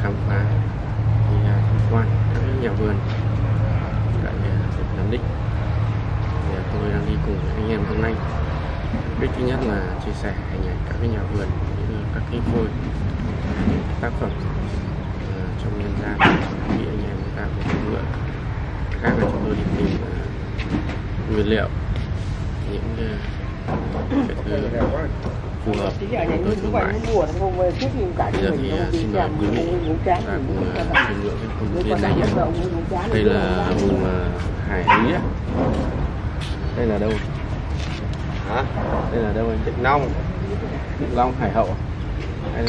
khám phá đi tham quan các nhà vườn tại tỉnh Nam Định. Thì tôi đang đi cùng với anh em hôm nay. Mục đích thứ nhất là chia sẻ hình ảnh các cái nhà vườn, những các cái phôi, những tác phẩm trong nhân gian, vì anh em chúng ta có thương lượng. Khác là chúng tôi đi tìm nguyên liệu, những cái thứ phù hợp với thương mại. Bây giờ thì xin mời quý vị ta cùng thương lượng cái con viên này nhé. Đây là vùng Hải Lý á. Đây là đâu? Hả? Đây là đâu anh? Vĩnh Long. Vĩnh Long Hải Hậu. Đây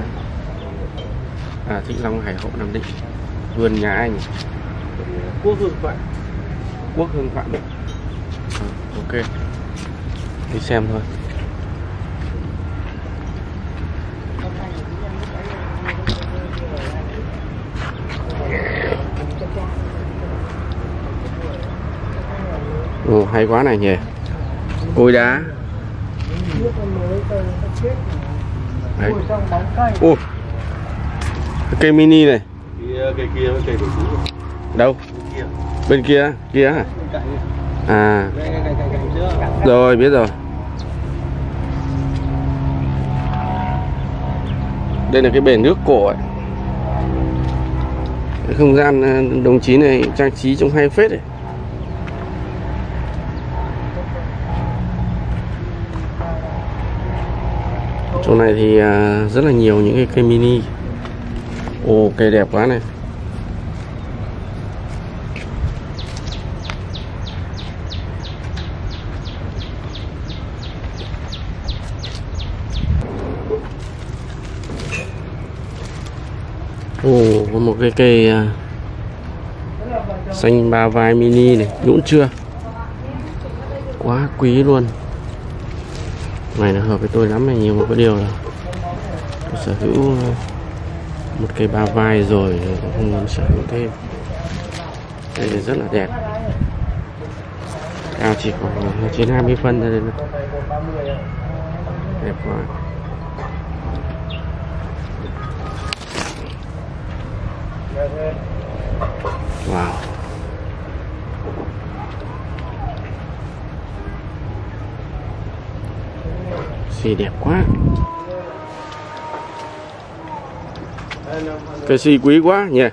là Vĩnh Long Hải Hậu Nam Định. Vườn nhà anh Quốc Hương Phạm. Quốc Hương Phạm. Ok, đi xem thôi. Ồ, hay quá này nhỉ. Cối đá. Đấy. Ồ, cây mini này. Cây kia với cây cũ. Đâu? Bên kia. Kia hả? À. Rồi, biết rồi. Đây là cái bể nước cổ ấy. Cái không gian đồng chí này trang trí trông hay phết đấy. Chỗ này thì rất là nhiều những cái cây mini. Ồ, cây đẹp quá này. Ồ, có một cái cây xanh ba vai mini này, nhũn chưa? Quá quý luôn. Này nó hợp với tôi lắm này, nhưng mà có điều là tôi sở hữu một cây ba vai rồi, không muốn sở hữu thêm. Đây là rất là đẹp. Cao chỉ khoảng 9-20 phân thôi. Đẹp quá. Wow. Xì đẹp quá. Cây xì quý quá nhỉ.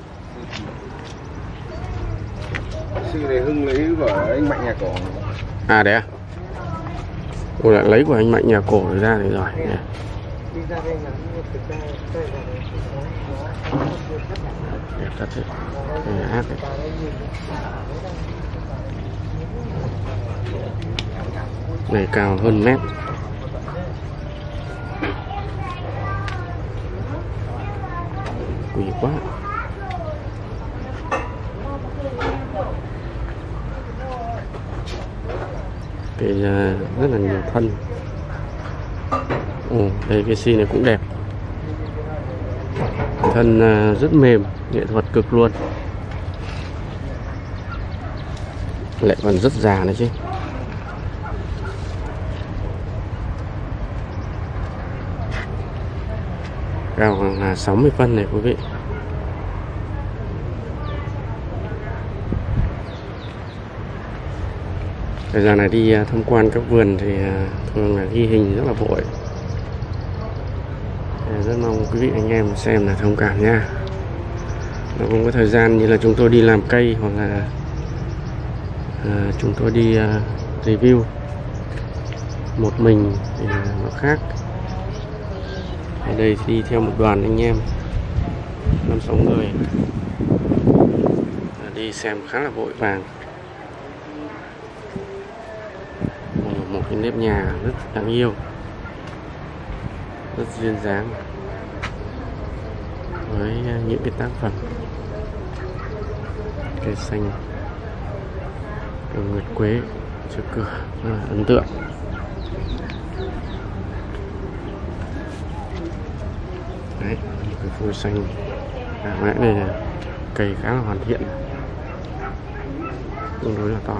Xì này Hưng lấy của anh Mạnh nhà cổ. À đấy à? Ôi, lại lấy của anh Mạnh nhà cổ ra này rồi nhỉ. Đẹp thật đấy. Ác đấy. Này cao hơn mét. Quý quá. Cái rất là nhiều thân. Ồ, đây cái xi này cũng đẹp. Thân rất mềm, nghệ thuật cực luôn. Lại còn rất già nữa chứ. Cao khoảng 60 phân này quý vị. Thời gian này đi tham quan các vườn thì thường là ghi hình rất là vội. Rất mong quý vị anh em xem là thông cảm nha. Nó không có thời gian như là chúng tôi đi làm cây hoặc là chúng tôi đi review một mình thì nó khác. Ở đây thì đi theo một đoàn anh em 5-6 người đi xem khá là vội vàng. Một cái nếp nhà rất đáng yêu, rất duyên dáng với những cái tác phẩm cây xanh, cây nguyệt quế trước cửa rất là ấn tượng. Đấy, cái phôi xanh mẹ này là cây khá là hoàn thiện, tương đối là to.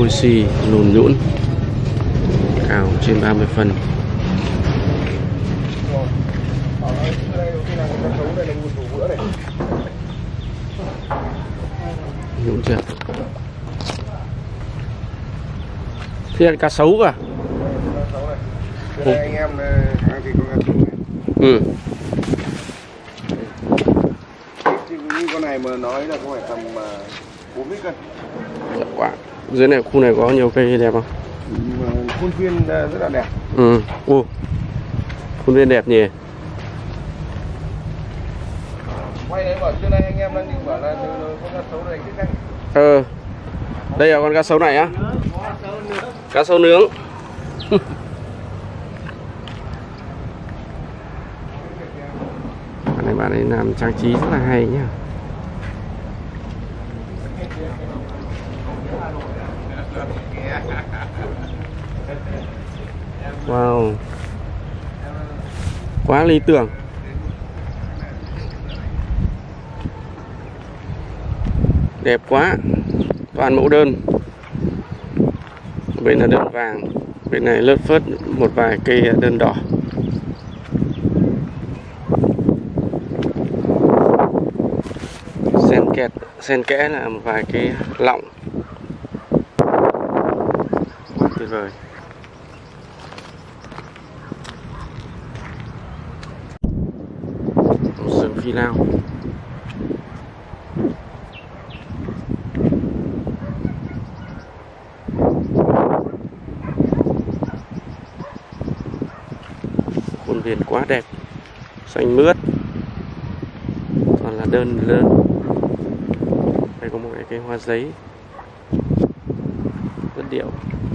phôi xì lùn nhũn, cao trên 30 phân. Nhũn chưa? Thế là cá sấu cả. Đây anh em thì có cá sấu. Ừ. Như con này mà nói là có phải tầm 40 cân. Quá. Dưới này khu này có nhiều cây đẹp không? Khuôn viên rất là đẹp. Ừ. Khuôn viên đẹp nhỉ. Quay đấy bảo trưa nay anh em đang định bảo là con cá sấu này cái canh. Đây là con cá sấu này á. Cá sấu nướng. Bạn ấy làm trang trí rất là hay nhá. Wow, quá lý tưởng. Đẹp quá. Toàn mẫu đơn. Bên là đơn vàng, bên này lướt phớt một vài cây đơn đỏ. Xen kẽ là một vài cái lọng. Tuyệt vời. Sườn phi lao. Khuôn viên quá đẹp, xanh mướt, toàn là đơn lớn. Đây có một cái hoa giấy rất điệu.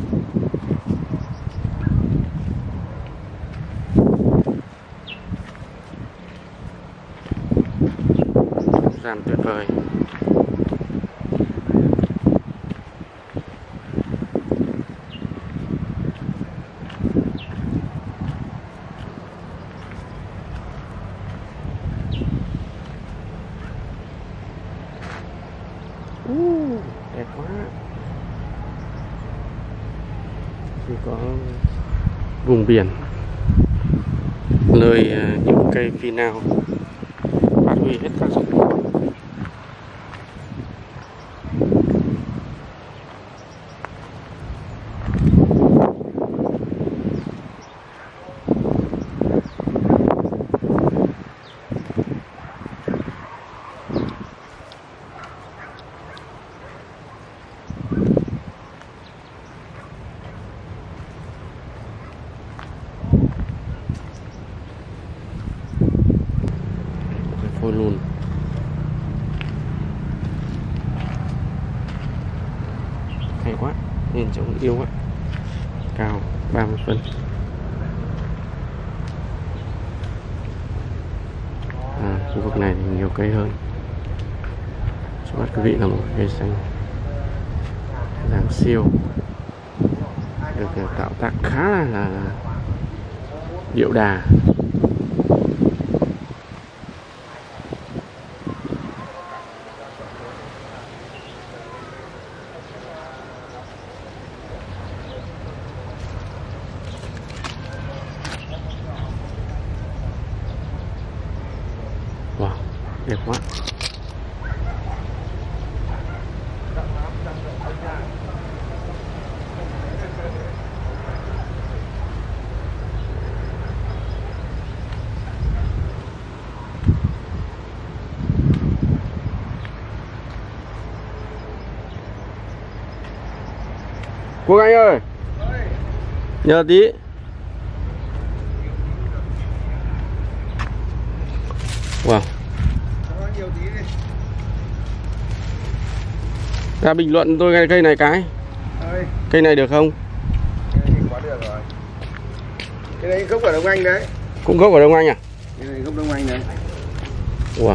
Gian tuyệt vời. Đẹp quá. Thì có vùng biển, nơi những cây phi lao phát huy hết tác dụng. Phôi lùn. Hay quá, nhìn trông yêu quá. Cao 30 phân. Khu vực này thì nhiều cây hơn. Trước mắt quý vị là một cây xanh dáng siêu, được tạo tác khá là điệu đà. Wow, đẹp quá. Quốc Anh ơi, nhờ tí. Wow. Ra bình luận tôi cây này cái. Cây này được không? Cây này quá được rồi. Cái này gốc ở Đông Anh đấy. Cũng gốc ở Đông Anh à? Cái này gốc Đông Anh đấy. Wow.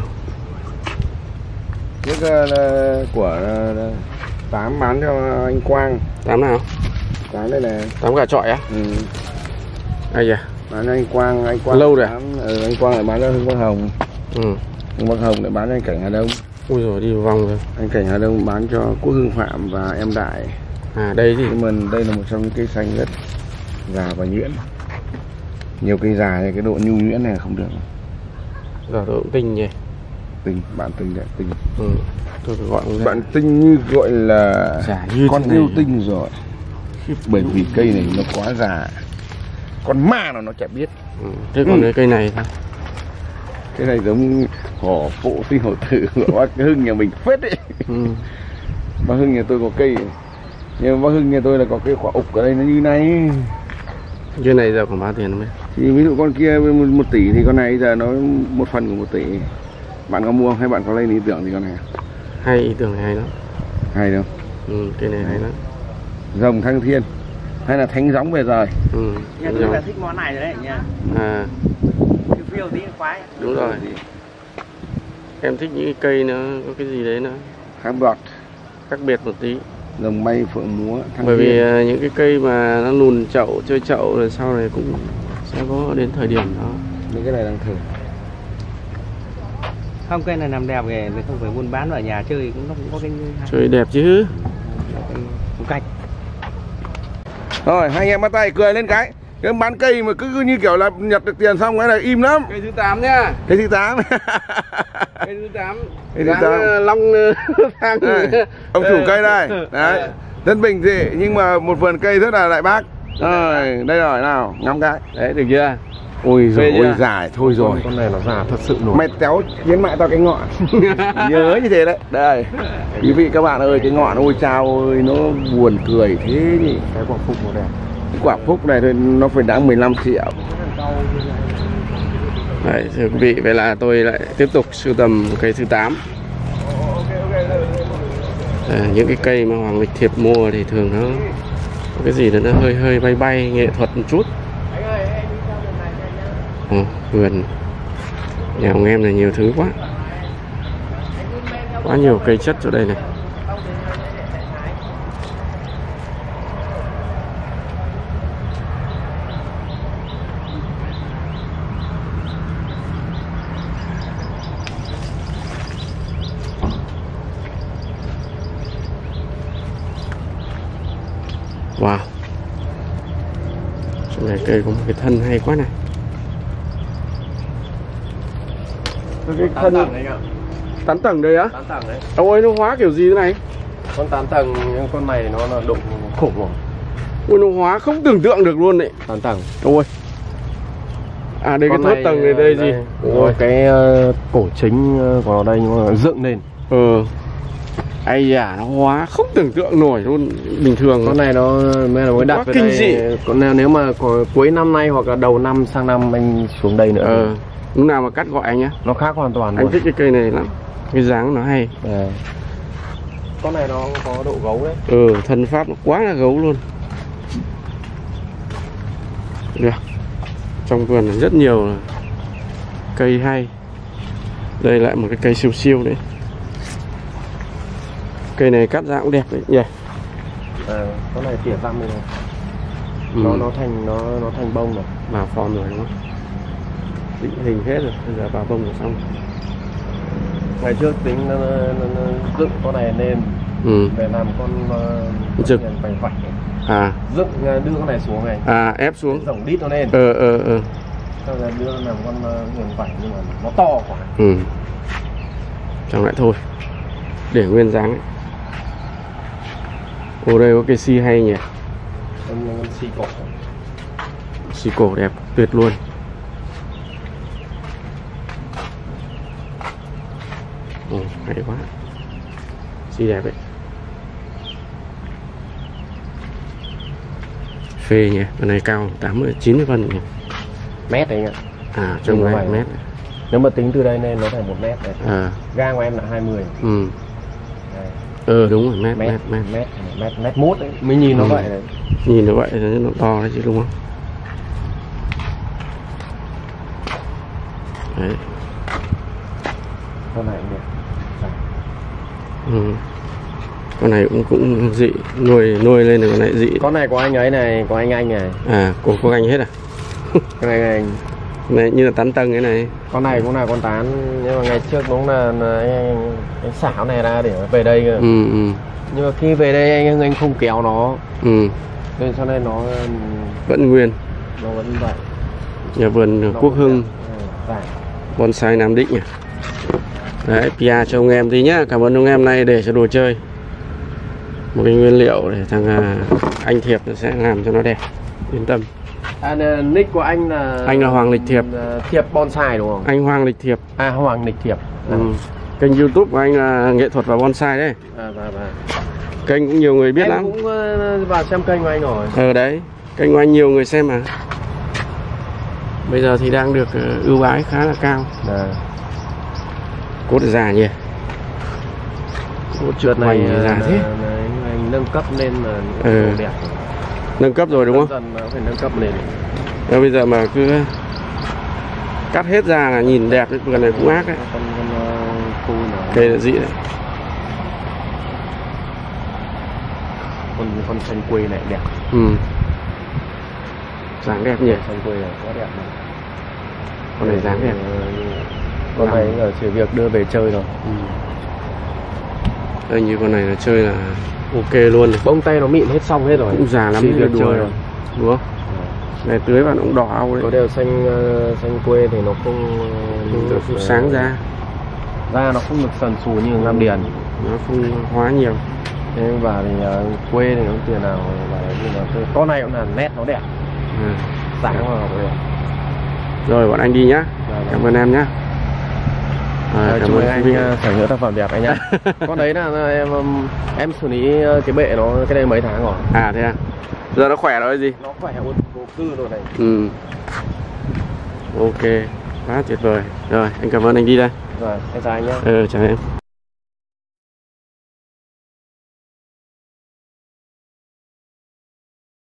Nước là của Tám bán cho anh Quang. Tám nào? Tám đây này. Tám gà chọi á? Ừ. Ai da? Bán cho anh Quang lâu rồi. Anh Quang lại bán cho Hưng Bắc Hồng. Ừ. Hưng Bắc Hồng lại bán cho anh Cảnh Hà Đông. Ui rồi đi vòng rồi. Anh Cảnh Hà Đông bán cho Quốc Hưng Phạm và em Đại. À đây thì Nhưng mà đây là một trong những cây xanh rất già và nhuyễn. Nhiều cây già thì cái độ nhu nhuyễn này không được. giờ tôi cũng tinh nhỉ. Tinh, bạn tinh đấy, tinh. Ừ. Tôi phải gọi ông Bạn tinh như gọi là già như con thế này. yêu tinh rồi. Bởi vì cây này nó quá già. Con ma nó chả biết. Ừ. Thế còn cái cây này sao? Cái này giống hổ phụ sinh hổ tử của bác Hưng nhà mình phết ấy. Ừ. Bác Hưng nhà tôi có cây, nhưng bác Hưng nhà tôi là có cái quả ục ở đây nó như này. Cái này giờ khoảng bao tiền không biết? Thì ví dụ con kia 1 tỷ thì con này giờ nó 1 phần của 1 tỷ. Bạn có mua không hay bạn có lên ý tưởng gì con này? Hay ý tưởng này hay lắm. Hay đâu? Ừ, cái này hay lắm. Rồng thăng thiên hay là thánh gióng về rồi. Ừ. Nhà tôi là thích món này rồi đấy nha. À Phiêu tí khoái. đúng rồi. Em thích những cái cây nó có cái gì đấy nó Khác bọt, khác biệt một tí. rồng bay phượng múa thăng Bởi vì thiên. những cái cây mà nó lùn chậu chơi chậu rồi sau này cũng sẽ có đến thời điểm đó. Những cái này đang thử. Không, cây này làm đẹp kìa, không phải buôn bán ở nhà chơi cũng nó cũng có cái Chơi đẹp chứ. phong cách. Rồi hai anh em bắt tay cười lên cái bán cây mà cứ như kiểu là nhặt được tiền xong cái này im lắm. Cây thứ 8 nhá. Cây thứ 8. Cây thứ 8. Cây thứ 8. Long thang. Ông chủ cây đây. Đấy. Dân bình dị nhưng mà một vườn cây rất là đại bác. Rồi, đây rồi nào, ngắm cái. Đấy được chưa? Ôi giời Phê ơi chưa? dài thôi rồi. Con này nó già thật sự nổi. Mày téo khiến mại tao cái ngọn. Nhớ như thế đấy. Đây. Quý vị các bạn ơi, cái ngọn ôi chao ơi nó buồn cười thế nhỉ. Cái quả phúc nó đẹp. Cái quả phúc này thôi nó phải đáng 15 triệu. Đấy, thưa quý vị, vậy là tôi lại tiếp tục sưu tầm cây thứ 8. Những cái cây mà Hoàng Lịch Thiệp mua thì thường nó có cái gì đó nó hơi hơi bay bay nghệ thuật một chút. Vườn nhà ông em này nhiều thứ quá, quá nhiều cây chất ở đây này. Wow, chỗ này cây có một cái thân hay quá này. Cái thân Tán tầng đây á? 8 tầng đấy. Ông ơi, nó hóa kiểu gì thế này? Con 8 tầng nhưng con này nó là độ khủng rồi. Ui, nó hóa không tưởng tượng được luôn đấy. 8 tầng. Ôi. À đây, cái thốt tầng này đây gì? Ôi, cái cổ chính của nó đây nhưng mà dựng lên. Ây da, nó hóa không tưởng tượng nổi luôn. Bình thường Con này nó mới là mới đặt quá về kinh đây. dị. Còn nếu mà có cuối năm nay hoặc là đầu năm sang năm anh xuống đây nữa. Lúc nào mà cắt gọi anh nhá. Nó khác hoàn toàn Anh luôn. thích cái cây này lắm. Cái dáng nó hay. Con này nó có độ gấu đấy. Thân pháp nó quá là gấu luôn. Được. Trong vườn rất nhiều cây hay. Đây lại một cái cây siêu siêu đấy. Cây này cắt ra cũng đẹp đấy nhỉ. Con này tỉa răm đây rồi. Nó thành bông rồi. Vào form rồi đúng không? Định hình hết rồi, bây giờ vào bông rồi xong. Ngày trước tính nó dựng con này lên để làm con rực vành vạch. Dựng đưa con này xuống này. Ép xuống. Rộng đít nó lên. Sau rồi đưa làm con huyền vảnh nhưng mà nó to quá. Chẳng lại thôi. Để nguyên dáng ấy. Ô đây có cây si hay nhỉ. Con si cổ. Si cổ đẹp tuyệt luôn. Hay quá. Si đẹp ấy. Phê nhỉ. Cái này cao 80-90 phân nhỉ. Mét đấy ạ. Trong này mét. Nếu mà tính từ đây lên nó thành 1 mét này. Gang của em là 20. Đúng rồi, mét mốt đấy. Mới nhìn nó vậy đấy. Nhìn nó vậy nó to đấy chứ đúng không? Đấy. Con này cũng đẹp. Con này cũng dị, nuôi lên được con này dị. Con này của anh ấy này, của anh này. Của anh hết à? Cái này anh. Này như là tán tầng cái này. Con này cũng là con tán, nhưng mà ngày trước cũng là anh xảo này ra để về đây cơ. Nhưng mà khi về đây anh không kéo nó. Nên cho nên nó vẫn nguyên. Nó vẫn vậy. Nhà vườn Quốc Hưng, bonsai Nam Định nhỉ. Đấy, PR cho ông em tí nhá. Cảm ơn ông em này để cho đồ chơi. Một cái nguyên liệu để thằng anh Thiệp nó sẽ làm cho nó đẹp. Yên tâm. Nick của anh là Hoàng Lịch Thiệp. Thiệp bonsai đúng không? Anh Hoàng Lịch Thiệp. À, Hoàng Lịch Thiệp. Kênh YouTube của anh là nghệ thuật và bonsai đấy. Kênh cũng nhiều người biết lắm. Em cũng vào xem kênh của anh rồi. Đấy, kênh của anh nhiều người xem mà. Bây giờ thì đang được ưu ái khá là cao. Cốt già nhỉ. Cốt trượt này già thế. Anh nâng cấp lên là đẹp. Nâng cấp rồi đúng không? Dần nó phải nâng cấp lên. Bây giờ mà cứ cắt hết ra là nhìn đẹp, cái vườn này cũng ác đấy. Đây là dị đấy. Con xanh quê này đẹp. Dáng đẹp nhỉ. Xanh quê này quá đẹp này. Con này dáng đẹp. Con này là chỉ việc đưa về chơi rồi. Đây như con này là chơi là ok luôn này. Bông tay nó mịn hết xong hết rồi. Cũng già lắm, chỉ việc chơi rồi. Đúng không? Này tưới vào nó cũng đỏ au đấy. Có đều xanh quê thì nó không được sáng ra. Nó không được sần sù như Nam Điền. Nó không hóa nhiều. Nhưng và thì quê thì không tiền nào và nhưng mà con này cũng là nét nó đẹp. Sáng mà đẹp. Rồi bọn anh đi nhá. Cảm ơn em nhá. Cảm ơn anh sở hữu tác phẩm đẹp anh nhá. Con đấy là em xử lý cái bệ nó cái đây mấy tháng rồi. À thế à? Giờ nó khỏe rồi gì? Nó khỏe vô cư rồi này. Ok, quá tuyệt vời. Rồi, anh cảm ơn anh đi đây. Rồi, em chào anh nhé. Chào em.